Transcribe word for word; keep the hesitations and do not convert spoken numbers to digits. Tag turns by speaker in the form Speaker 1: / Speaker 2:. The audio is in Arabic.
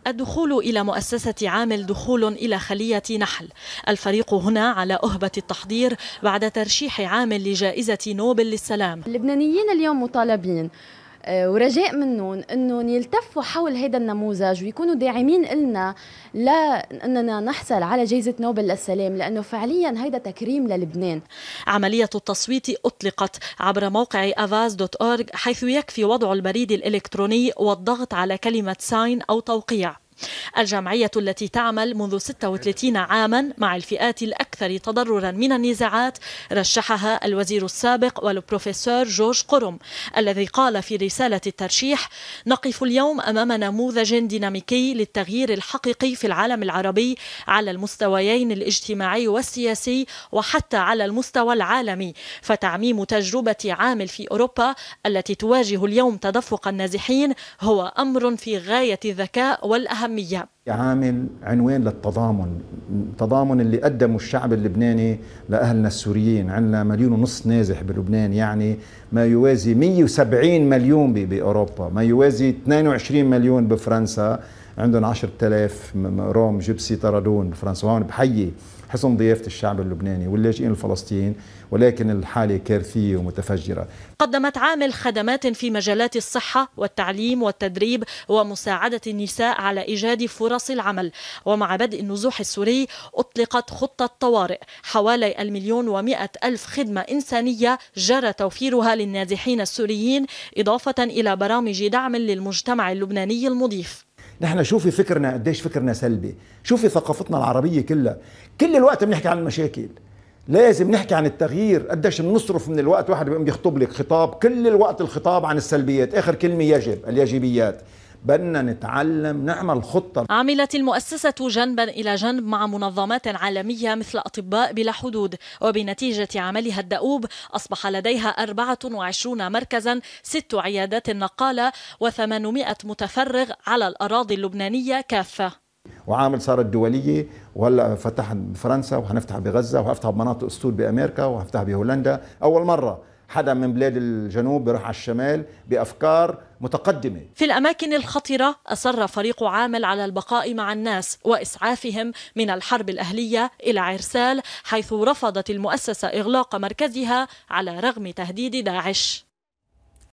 Speaker 1: الدخول إلى مؤسسة عامل دخول إلى خلية نحل. الفريق هنا على أهبة التحضير بعد ترشيح عامل لجائزة نوبل للسلام.
Speaker 2: اللبنانيين اليوم مطالبين ورجاء منهم أنهم يلتفوا حول هذا النموذج ويكونوا داعمين إلنا لأننا نحصل على جائزة نوبل للسلام، لأنه فعليا هذا تكريم للبنان.
Speaker 1: عملية التصويت أطلقت عبر موقع افاز دوت أورغ، حيث يكفي وضع البريد الإلكتروني والضغط على كلمة ساين أو توقيع. الجمعية التي تعمل منذ ستة وثلاثين عاما مع الفئات الأكثر تضررا من النزاعات رشحها الوزير السابق والبروفيسور جورج قرم، الذي قال في رسالة الترشيح: نقف اليوم أمام نموذج ديناميكي للتغيير الحقيقي في العالم العربي على المستويين الاجتماعي والسياسي وحتى على المستوى العالمي، فتعميم تجربة عامل في أوروبا التي تواجه اليوم تدفق النازحين هو أمر في غاية الذكاء والأهمية.
Speaker 3: عامل عنوان للتضامن، التضامن اللي قدمه الشعب اللبناني لأهلنا السوريين. عندنا مليون ونص نازح بلبنان، يعني ما يوازي مئة وسبعين مليون بأوروبا، ما يوازي اثنين وعشرين مليون بفرنسا، عندهم عشرة آلاف روم جبسي طردون بفرنسا. وهون بحيي حسن ضيافة الشعب اللبناني واللاجئين الفلسطينيين، ولكن الحالة كارثية ومتفجرة.
Speaker 1: قدمت عامل خدمات في مجالات الصحة والتعليم والتدريب ومساعدة النساء على إيجاد فرص العمل. ومع بدء النزوح السوري أطلقت خطة طوارئ، حوالي المليون ومئة ألف خدمة إنسانية جرى توفيرها للنازحين السوريين، إضافة إلى برامج دعم للمجتمع اللبناني المضيف.
Speaker 3: نحن شوفي فكرنا قديش فكرنا سلبي، شوفي ثقافتنا العربية كلها، كل الوقت بنحكي عن المشاكل. لازم نحكي عن التغيير. قديش بنصرف من الوقت، واحد بيقوم يخطب لك خطاب كل الوقت الخطاب عن السلبيات، آخر كلمة يجب، اليجبيات. بدنا نتعلم نعمل خطة.
Speaker 1: عملت المؤسسة جنبا إلى جنب مع منظمات عالمية مثل أطباء بلا حدود، وبنتيجة عملها الدؤوب أصبح لديها أربعة وعشرين مركزا، ست عيادات نقالة وثمانمئة متفرغ على الأراضي اللبنانية كافة.
Speaker 3: وعامل صارت دولية، وهلا فتحت بفرنسا وهنفتح بغزة وهفتح بمناطق اسطول بأمريكا وهفتح بهولندا. أول مرة حدا من بلاد الجنوب بيروح على الشمال بأفكار متقدمة.
Speaker 1: في الأماكن الخطرة أصر فريق عامل على البقاء مع الناس وإسعافهم من الحرب الأهلية إلى عرسال، حيث رفضت المؤسسة إغلاق مركزها على رغم تهديد داعش.